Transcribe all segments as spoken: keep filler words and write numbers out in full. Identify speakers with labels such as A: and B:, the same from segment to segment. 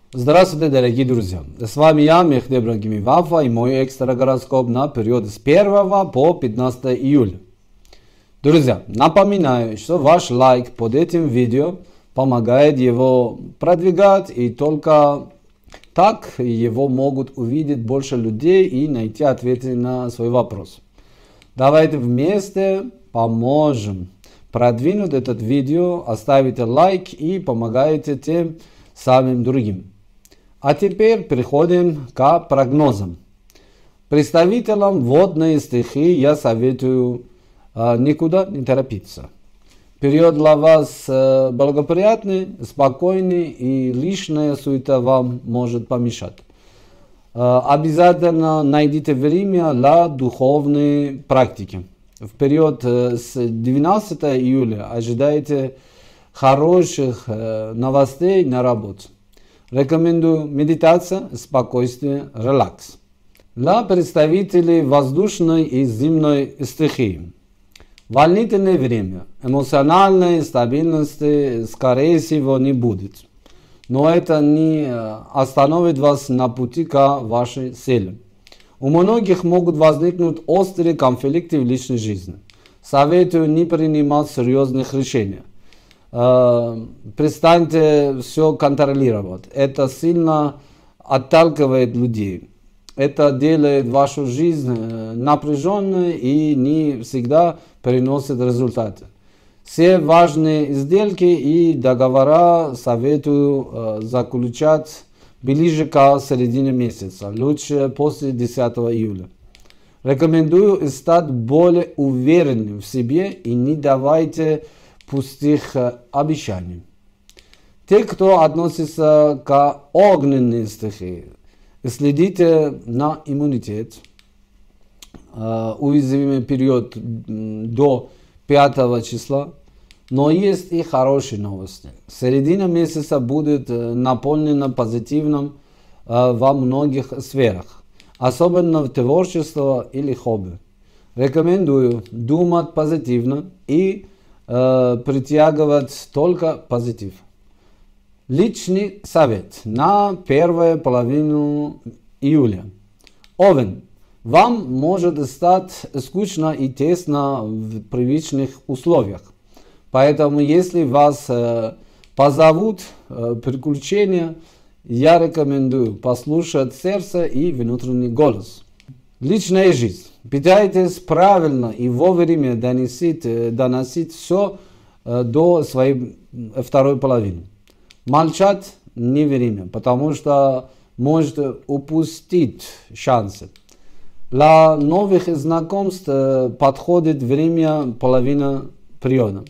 A: Здравствуйте, дорогие друзья! С вами я, Мехди Ибрагимов Вафа, и мой экстра гороскоп на период с первого по пятнадцатое июля. Друзья, напоминаю, что ваш лайк под этим видео помогает его продвигать, и только так его могут увидеть больше людей и найти ответы на свой вопрос. Давайте вместе поможем продвинуть это видео, оставите лайк и помогайте тем самым другим. А теперь переходим к прогнозам. Представителям водной стихии я советую э, никуда не торопиться. Период для вас э, благоприятный, спокойный, и лишняя суета вам может помешать. Э, обязательно найдите время для духовной практики. В период э, с двенадцатого июля ожидайте хороших э, новостей на работе. Рекомендую медитация, спокойствие, релакс. Для представителей воздушной и земной стихии. Волнительное время. Эмоциональной стабильности, скорее всего, не будет. Но это не остановит вас на пути к вашей цели. У многих могут возникнуть острые конфликты в личной жизни. Советую не принимать серьезных решений. Перестаньте все контролировать. Это сильно отталкивает людей. Это делает вашу жизнь напряженной и не всегда приносит результаты. Все важные сделки и договора советую заключать ближе к середине месяца, лучше после десятого июля. Рекомендую стать более уверенным в себе и не давайте пустых обещаний. Те, кто относится к огненной стихии, следите на иммунитет. Уязвимый период до пятого числа. Но есть и хорошие новости. Середина месяца будет наполнена позитивным во многих сферах, особенно в творчестве или хобби. Рекомендую думать позитивно и притягивать только позитив. Личный совет на первую половину июля. Овен. Вам может стать скучно и тесно в привычных условиях. Поэтому, если вас э, позовут э, приключения, я рекомендую послушать сердце и внутренний голос. Личная жизнь. Питайтесь правильно и вовремя доносить, доносить все э, до своей второй половины. Молчать не время, потому что можете упустить шансы. Для новых знакомств э, подходит время половины периода.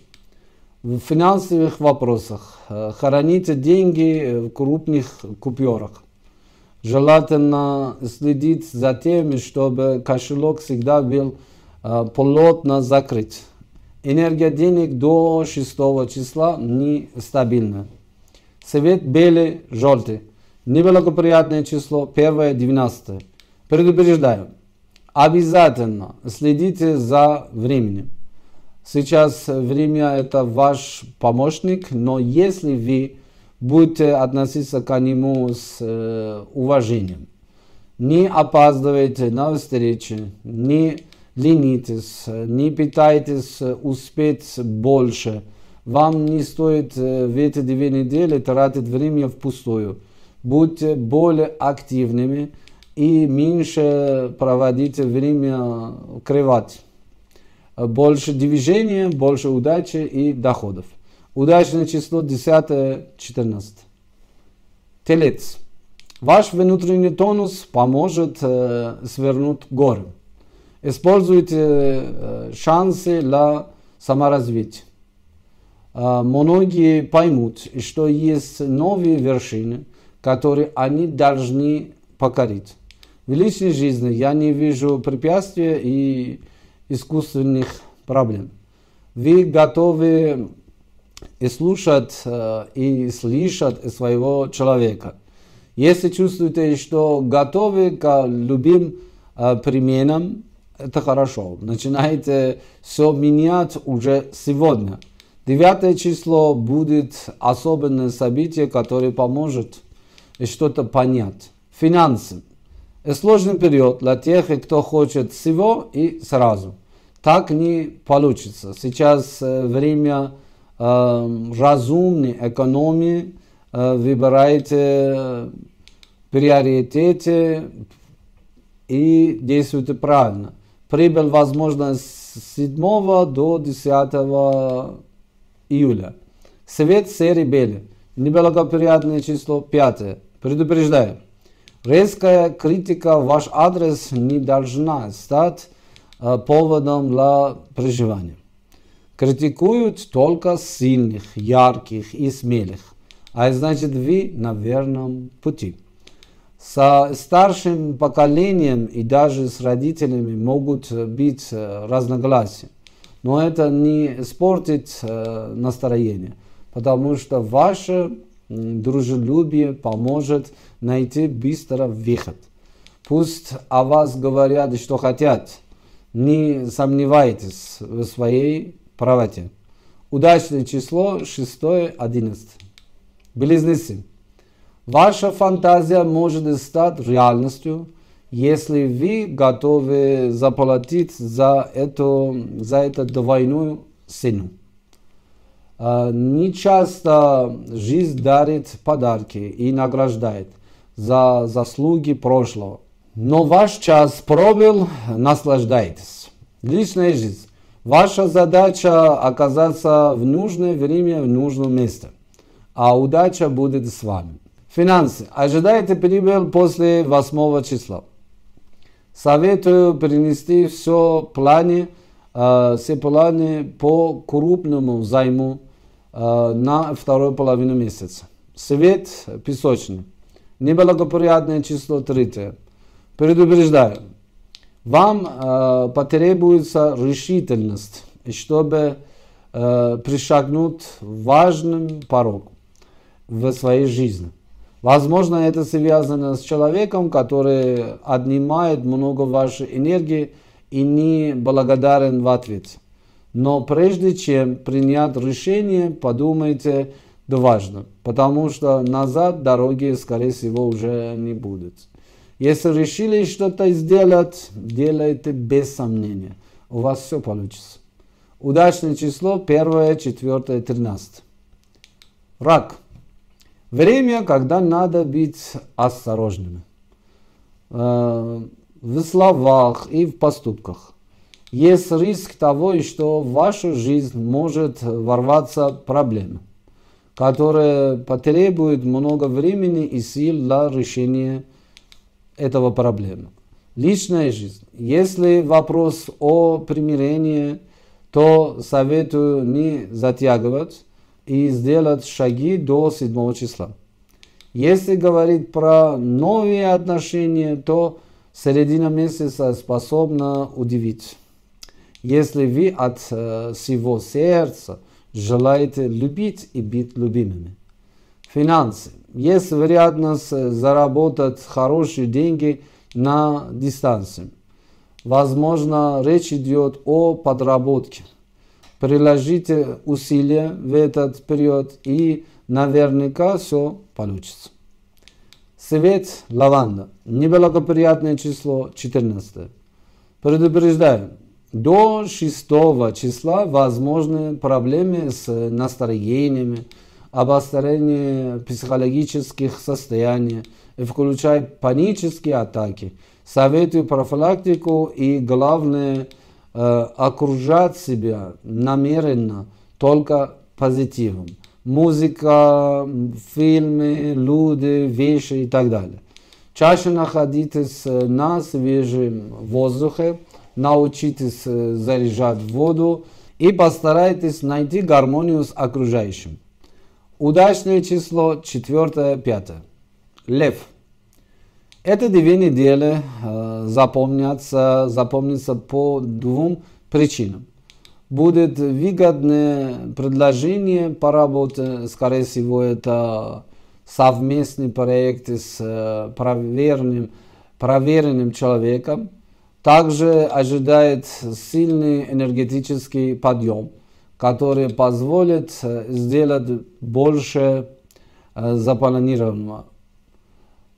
A: В финансовых вопросах э, храните деньги в крупных купюрах. Желательно следить за тем, чтобы кошелек всегда был э, плотно закрыт. Энергия денег до шестого числа нестабильна. Цвет белый, желтый. Неблагоприятное число первое, двенадцатое. Предупреждаю. Обязательно следите за временем. Сейчас время это ваш помощник, но если вы будете относиться к нему с э, уважением, не опаздывайте на встречи, не ленитесь, не пытайтесь успеть больше. Вам не стоит э, в эти две недели тратить время впустую. Будьте более активными и меньше проводите время кровать. Больше движения, больше удачи и доходов. Удачное число десятое, четырнадцатое. Телец. Ваш внутренний тонус поможет э, свернуть горы. Используйте э, шансы для саморазвития. Э, многие поймут, что есть новые вершины, которые они должны покорить. В личной жизни я не вижу препятствий и искусственных проблем. Вы готовы и слушать, и слышать своего человека. Если чувствуете, что готовы к любым переменам, это хорошо. Начинайте все менять уже сегодня. Девятое число будет особенное событие, которое поможет и что-то понять. Финансы. Сложный период для тех, кто хочет всего и сразу. Так не получится. Сейчас время э, разумной экономии. Э, выбирайте приоритеты и действуйте правильно. Прибыль возможна с седьмого до десятого июля. Свет серый белый. Неблагоприятное число пятое. Предупреждаю. Резкая критика в ваш адрес не должна стать э, поводом для переживания. Критикуют только сильных, ярких и смелых. А значит, вы на верном пути. Со старшим поколением и даже с родителями могут быть разногласия. Но это не испортит э, настроение, потому что ваше дружелюбие поможет найти быстро выход. Пусть о вас говорят, что хотят. Не сомневайтесь в своей правоте. Удачное число шестое одиннадцатое. Близнецы. Ваша фантазия может стать реальностью, если вы готовы заплатить за, эту, за эту двойную цену. Не часто жизнь дарит подарки и награждает за заслуги прошлого. Но ваш час пробил, наслаждайтесь. Личная жизнь. Ваша задача оказаться в нужное время в нужном месте. А удача будет с вами. Финансы. Ожидайте прибыль после восьмого числа. Советую перенести все планы, э, все планы по крупному займу э, на вторую половину месяца. Свет песочный. Неблагоприятное число третье. Предупреждаю. Вам э, потребуется решительность, чтобы э, пришагнуть важным порог в своей жизни. Возможно, это связано с человеком, который отнимает много вашей энергии и не благодарен в ответ. Но прежде чем принять решение, подумайте дважды, потому что назад дороги, скорее всего, уже не будет. Если решили что-то сделать, делайте без сомнения. У вас все получится. Удачное число первое, четвертое, тринадцатое. Рак. Время, когда надо быть осторожными э, в словах и в поступках. Есть риск того, что в вашу жизнь может ворваться проблема, которая потребует много времени и сил для решения этого проблемы. Личная жизнь. Если вопрос о примирении, то советую не затягивать и сделать шаги до седьмого числа. Если говорить про новые отношения, то середина месяца способна удивить. Если вы от э, всего сердца желаете любить и быть любимыми. Финансы. Есть вероятность заработать хорошие деньги на дистанции. Возможно, речь идет о подработке. Приложите усилия в этот период и наверняка все получится. Свет лаванда. Неблагоприятное число четырнадцатое. Предупреждаю. До шестого числа возможны проблемы с настроениями, обострение психологических состояний, включая панические атаки. Советую профилактику и, главное, э, окружать себя намеренно только позитивом. Музыка, фильмы, люди, вещи и так далее. Чаще находитесь на свежем воздухе, научитесь заряжать воду и постарайтесь найти гармонию с окружающим. Удачное число четвертое, пятое. Лев. Эти две недели э, запомнятся, запомнятся по двум причинам. Будет выгодное предложение по работе, скорее всего, это совместный проект с э, проверенным, проверенным человеком. Также ожидает сильный энергетический подъем, который позволит сделать больше запланированного.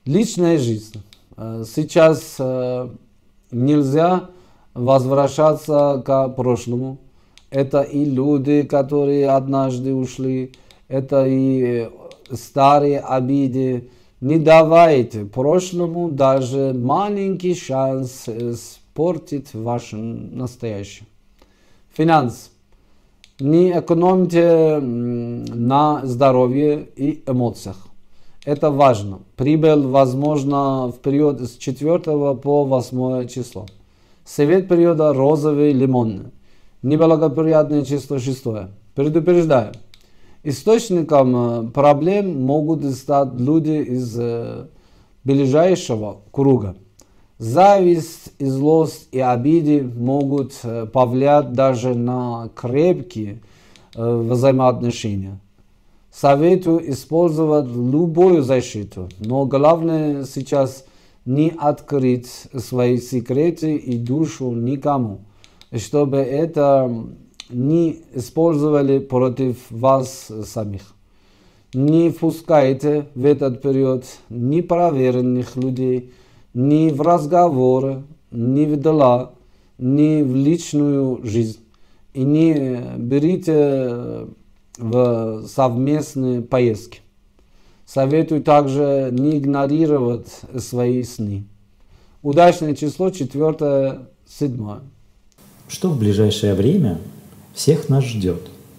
A: Личная жизнь. Сейчас нельзя возвращаться к прошлому. Это и люди, которые однажды ушли, это и старые обиды. Не давайте прошлому даже маленький шанс испортить ваше настоящее. Финансы. Не экономьте на здоровье и эмоциях. Это важно. Прибыль возможна в период с четвёртого по восьмое число. Совет периода розовый, лимонный. Неблагоприятное число шестое. Предупреждаю. Источником проблем могут стать люди из ближайшего круга. Зависть, и злость и обиды могут повлиять даже на крепкие взаимоотношения. Советую использовать любую защиту, но главное сейчас не открыть свои секреты и душу никому, чтобы это не использовали против вас самих. Не впускайте в этот период непроверенных людей ни в разговоры, ни в дела, ни в личную жизнь. И не берите в совместные поездки. Советую также не игнорировать свои сны. Удачное число четвёртое, седьмое.
B: Что в ближайшее время всех нас ждет?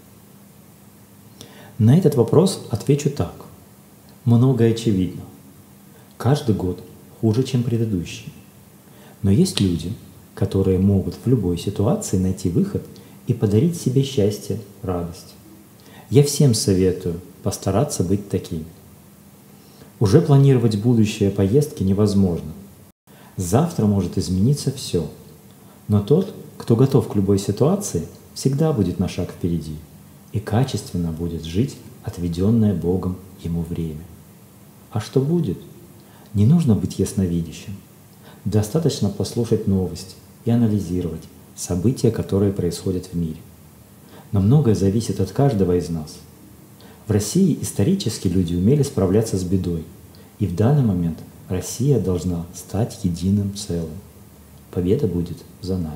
B: На этот вопрос отвечу так. Многое очевидно. Каждый год хуже, чем предыдущий. Но есть люди, которые могут в любой ситуации найти выход и подарить себе счастье, радость. Я всем советую постараться быть таким. Уже планировать будущее поездки невозможно. Завтра может измениться все. Но тот, кто готов к любой ситуации, всегда будет на шаг впереди и качественно будет жить отведенное Богом ему время. А что будет? Не нужно быть ясновидящим. Достаточно послушать новости и анализировать события, которые происходят в мире. Но многое зависит от каждого из нас. В России исторически люди умели справляться с бедой, и в данный момент Россия должна стать единым целым. Победа будет за нами.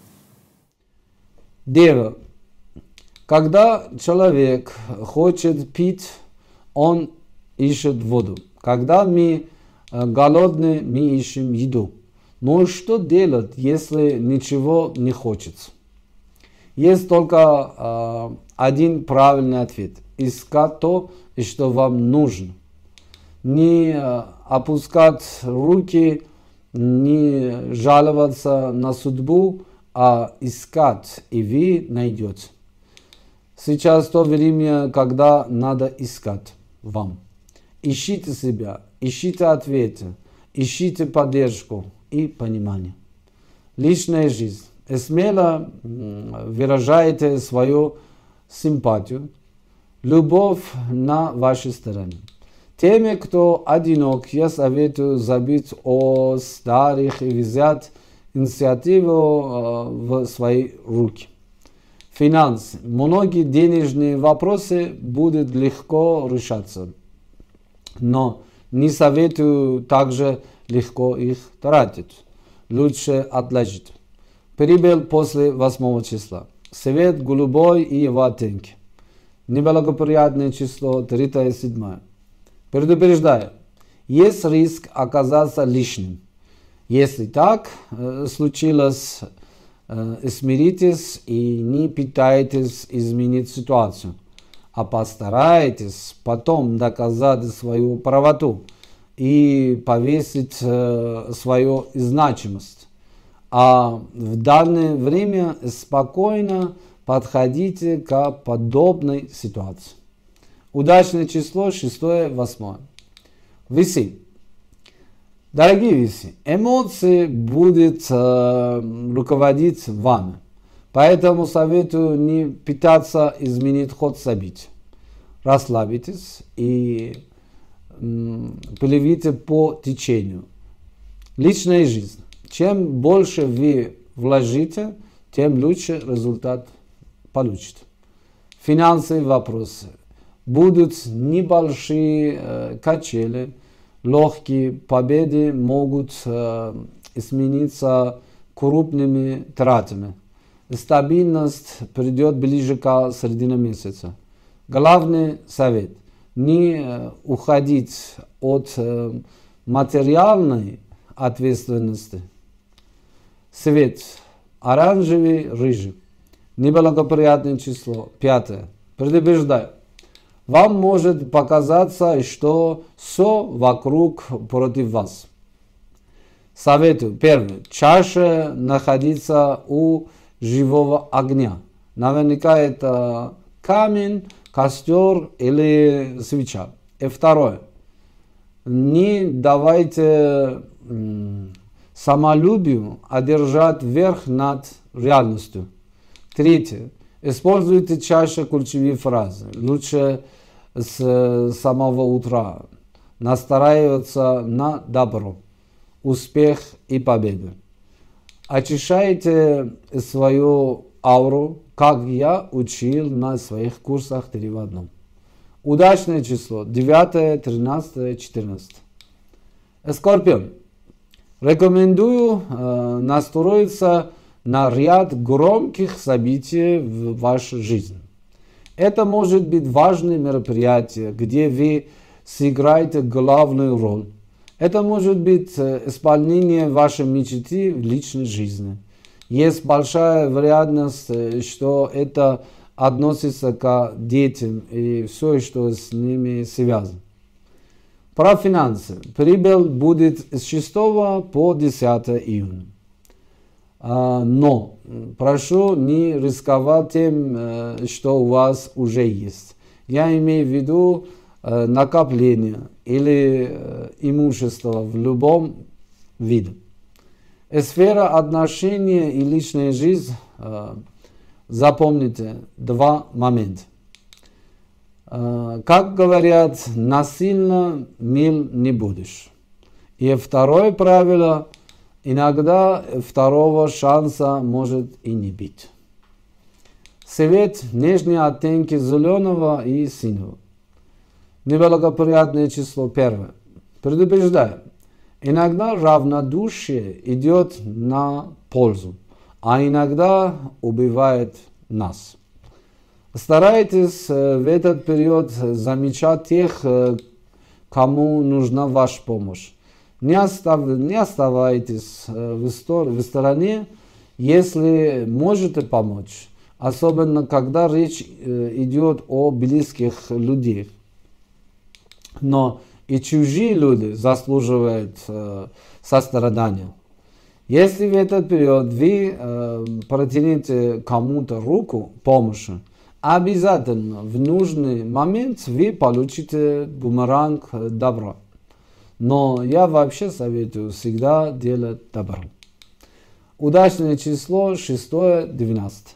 A: Дева. Когда человек хочет пить, он ищет воду. Когда мы голодны, мы ищем еду. Но что делать, если ничего не хочется? Есть только э, один правильный ответ. Искать то, что вам нужно. Не э, опускать руки, не жаловаться на судьбу, а искать, и вы найдете. Сейчас то время, когда надо искать вам. Ищите себя, ищите ответы, ищите поддержку и понимание. Личная жизнь. Смело выражайте свою симпатию, любовь на вашей стороне. Теми, кто одинок, я советую забыть о старых и взять инициативу в свои руки. Финансы. Многие денежные вопросы будут легко решаться, но не советую также легко их тратить. Лучше отложить. Прибыль после восьмого числа. Свет голубой и его оттенки. Неблагоприятное число тридцать седьмое. Предупреждаю, есть риск оказаться лишним. Если так э, случилось, э, смиритесь и не пытайтесь изменить ситуацию, а постарайтесь потом доказать свою правоту и повесить э, свою значимость. А в данное время спокойно подходите к подобной ситуации. Удачное число шестое, восьмое. Весы. Дорогие весы, эмоции будут э, руководить вами. Поэтому советую не пытаться изменить ход событий. Расслабьтесь и э, плывите по течению. Личная жизнь. Чем больше вы вложите, тем лучше результат получите. Финансовые вопросы. Будут небольшие э, качели, легкие победы могут э, измениться крупными тратами. Стабильность придет ближе к середине месяца. Главный совет – не уходить от э, материальной ответственности. Цвет – оранжевый, рыжий. Неблагоприятное число. Пятое. Предупреждаю. Вам может показаться, что все вокруг против вас. Советую. Первое. Чаще находиться у живого огня. Наверняка это камень, костер или свеча. И второе. Не давайте м, самолюбию одержать верх над реальностью. Третье. Используйте чаще ключевые фразы. Лучше с самого утра. Настраиваться на добро, успех и победу. Очищайте свою ауру, как я учил на своих курсах три в одном. Удачное число девятое, тринадцатое, четырнадцатое. Скорпион. Рекомендую э, настроиться на ряд громких событий в вашей жизни. Это может быть важное мероприятие, где вы сыграете главную роль. Это может быть исполнение вашей мечты в личной жизни. Есть большая вероятность, что это относится к детям и все, что с ними связано. Про финансы. Прибыль будет с шестого по десятое июня. Но прошу не рисковать тем, что у вас уже есть. Я имею в виду накопление или имущество в любом виде. Сфера отношений и личная жизнь. Запомните два момента. Как говорят, насильно мил не будешь. И второе правило. Иногда второго шанса может и не быть. Цвет нежные оттенки зеленого и синего. Неблагоприятное число первое. Предупреждаю. Иногда равнодушие идет на пользу, а иногда убивает нас. Старайтесь в этот период замечать тех, кому нужна ваша помощь. Не, остав, не оставайтесь в, стор, в стороне, если можете помочь, особенно когда речь идет о близких людях. Но и чужие люди заслуживают э, сострадания. Если в этот период вы э, протянете кому-то руку помощи, обязательно в нужный момент вы получите бумеранг добра. Но я вообще советую всегда делать добро. Удачное число шестое, двенадцатое.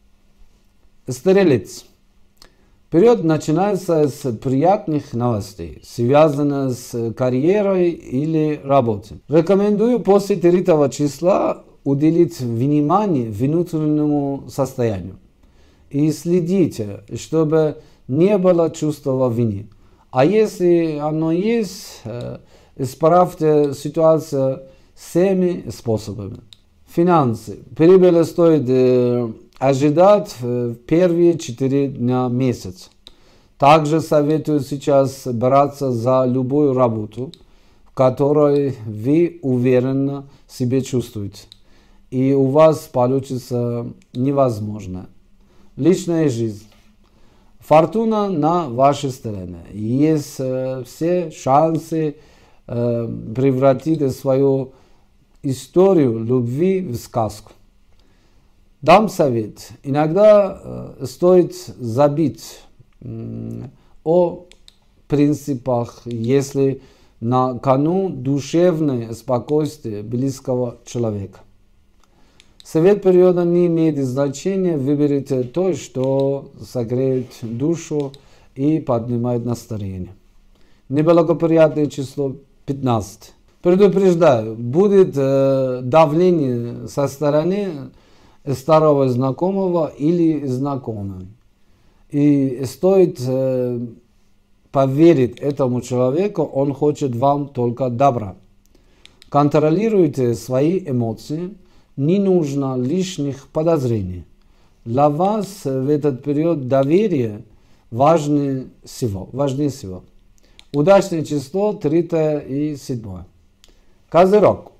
A: Стрелец. Период начинается с приятных новостей, связанных с карьерой или работой. Рекомендую после третьего числа уделить внимание внутреннему состоянию. И следите, чтобы не было чувства вины. А если оно есть, исправьте ситуацию всеми способами. Финансы. Прибыль стоит э, ожидать в первые четыре дня месяца. Также советую сейчас браться за любую работу, в которой вы уверенно себя чувствуете. И у вас получится невозможно. Личная жизнь. Фортуна на вашей стороне. Есть э, все шансы э, превратить свою историю любви в сказку. Дам совет. Иногда э, стоит забить э, о принципах, если на кону душевное спокойствие близкого человека. Совет периода не имеет значения. Выберите то, что согреет душу и поднимает настроение. Неблагоприятное число пятнадцать. Предупреждаю, будет э, давление со стороны старого знакомого или знакомой. И стоит э, поверить этому человеку, он хочет вам только добра. Контролируйте свои эмоции, не нужно лишних подозрений. Для вас в этот период доверие важнее всего. Важнее всего. Удачное число третье и седьмое. Козерог.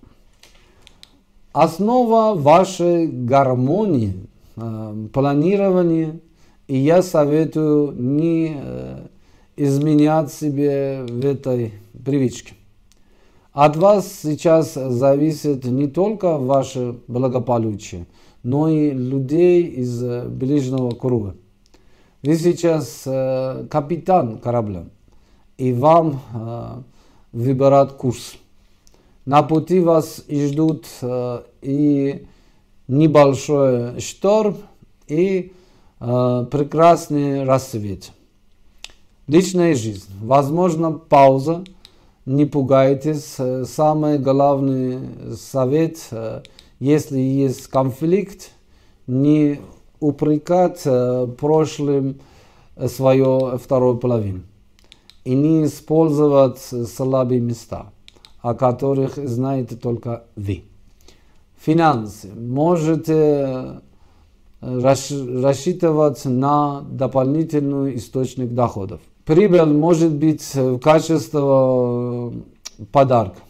A: Основа вашей гармонии, э, планирования, и я советую не э, изменять себе в этой привычке. От вас сейчас зависит не только ваше благополучие, но и людей из ближнего круга. Вы сейчас э, капитан корабля, и вам э, выбирать курс. На пути вас ждут э, и небольшой шторм, и э, прекрасный рассвет. Личная жизнь. Возможно, пауза. Не пугайтесь. Самый главный совет, э, если есть конфликт, не упрекать э, прошлым свою вторую половину. И не использовать слабые места, о которых знаете только вы. Финансы. Можете рассчитывать на дополнительный источник доходов. Прибыль может быть в качестве подарка.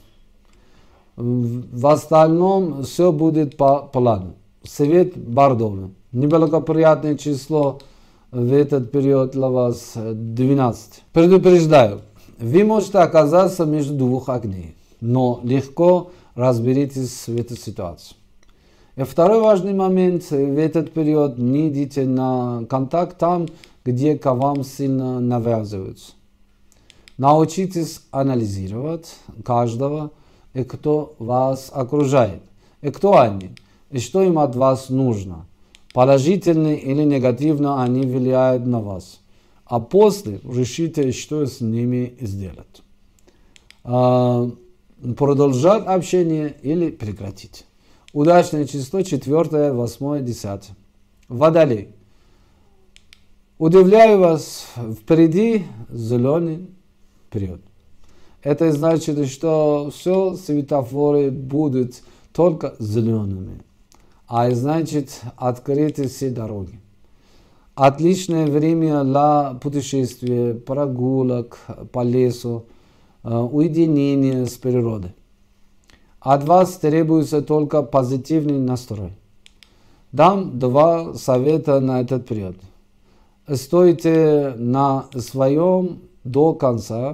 A: В остальном все будет по плану. Совет бордовый. Неблагоприятное число в этот период для вас двенадцать. Предупреждаю, вы можете оказаться между двух огней, но легко разберитесь в этой ситуации. И второй важный момент, в этот период не идите на контакт там, где к вам сильно навязываются. Научитесь анализировать каждого, и кто вас окружает, и кто они, и что им от вас нужно. Положительно или негативно они влияют на вас. А после решите, что с ними сделать. А, продолжать общение или прекратить. Удачное число четвертое, восьмое, десятое. Водолей. Удивляю вас, впереди зеленый период. Это значит, что все светофоры будут только зелеными. А значит, открыты все дороги. Отличное время для путешествия, прогулок по лесу, уединения с природой. От вас требуется только позитивный настрой. Дам два совета на этот период. Стойте на своем до конца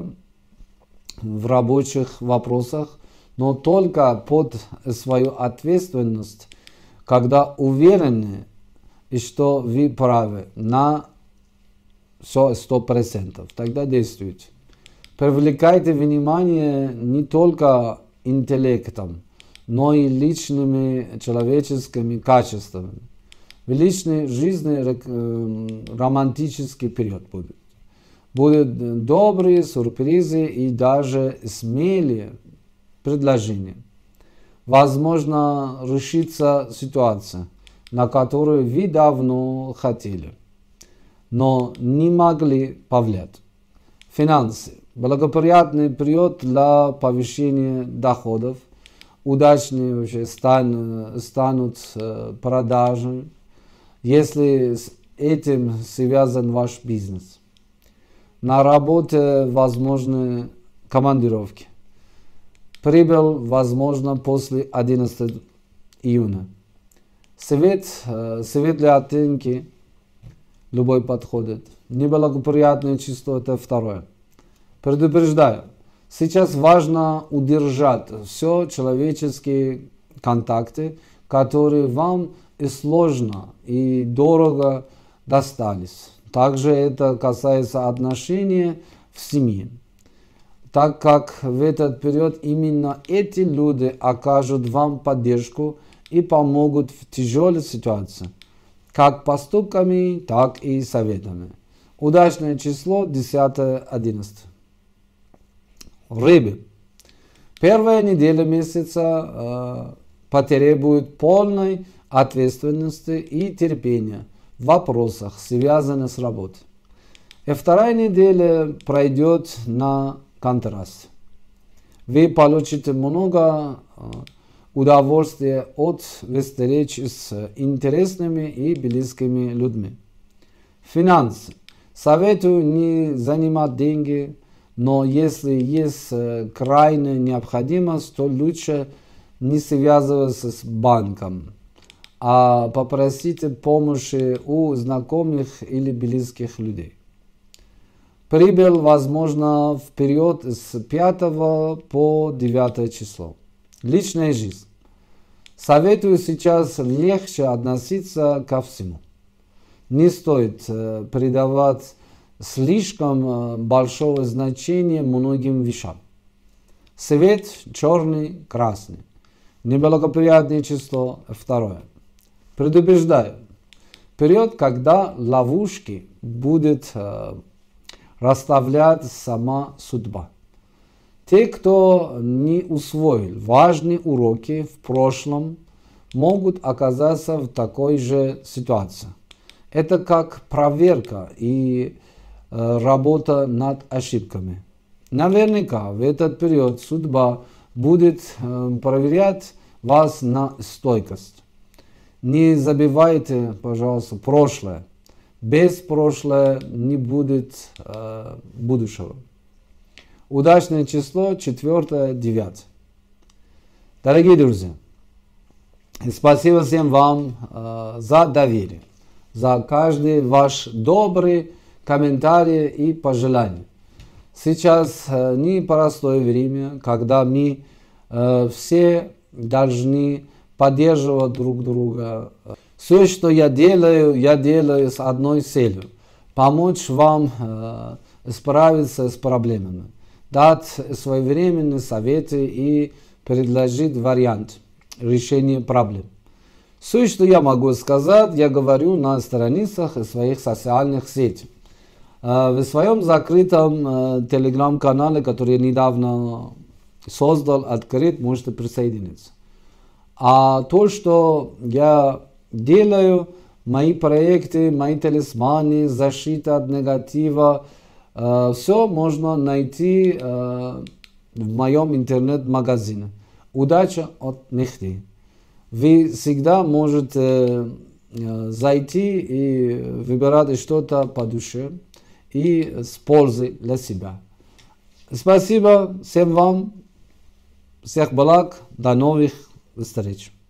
A: в рабочих вопросах, но только под свою ответственность, когда уверены, что вы правы на все сто процентов. Тогда действуйте. Привлекайте внимание не только интеллектом, но и личными человеческими качествами. В личной жизни романтический период будет. Будут добрые сюрпризы и даже смелые предложения. Возможно, решится ситуация, на которую вы давно хотели, но не могли повлиять. Финансы. Благоприятный период для повышения доходов. Удачные вообще стан, станут продажи, если с этим связан ваш бизнес. На работе возможны командировки. Прибыль возможно после одиннадцатого июня. Совет, светлые оттенки, любой подходит. Неблагоприятное число это второе. Предупреждаю, сейчас важно удержать все человеческие контакты, которые вам и сложно, и дорого достались. Также это касается отношений в семье, так как в этот период именно эти люди окажут вам поддержку и помогут в тяжелой ситуации, как поступками, так и советами. Удачное число десятое, одиннадцатое. Рыбы. Первая неделя месяца э, потребует полной ответственности и терпения в вопросах, связанных с работой. И вторая неделя пройдет на контрасте. Вы получите много удовольствия от встречи с интересными и близкими людьми. Финансы. Советую не занимать деньги, но если есть крайняя необходимость, то лучше не связываться с банком, а попросите помощи у знакомых или близких людей. Прибыль возможно в период с пятого по девятое число. Личная жизнь. Советую сейчас легче относиться ко всему. Не стоит э, придавать слишком э, большого значения многим вещам. Цвет черный, красный. Неблагоприятное число второе. Предупреждаю. Период, когда ловушки будет э, расставлять сама судьба. Те, кто не усвоил важные уроки в прошлом, могут оказаться в такой же ситуации. Это как проверка и э, работа над ошибками. Наверняка в этот период судьба будет э, проверять вас на стойкость. Не забывайте, пожалуйста, прошлое. Без прошлого не будет э, будущего. Удачное число четвертое, девятое. Дорогие друзья, спасибо всем вам э, за доверие, за каждый ваш добрый комментарий и пожелание. Сейчас э, непростое время, когда мы э, все должны поддерживать друг друга. Все, что я делаю, я делаю с одной целью – помочь вам э, справиться с проблемами, дать своевременные советы и предложить вариант решения проблем. Все, что я могу сказать, я говорю на страницах своих социальных сетей. Э, в своем закрытом э, телеграм-канале, который я недавно создал, открыт, можете присоединиться. А то, что я делаю, мои проекты, мои талисманы, защита от негатива, э, все можно найти э, в моем интернет-магазине. Удача от Мехди. Вы всегда можете э, зайти и выбирать что-то по душе и с пользой для себя. Спасибо всем вам. Всех благ. До новых встреч.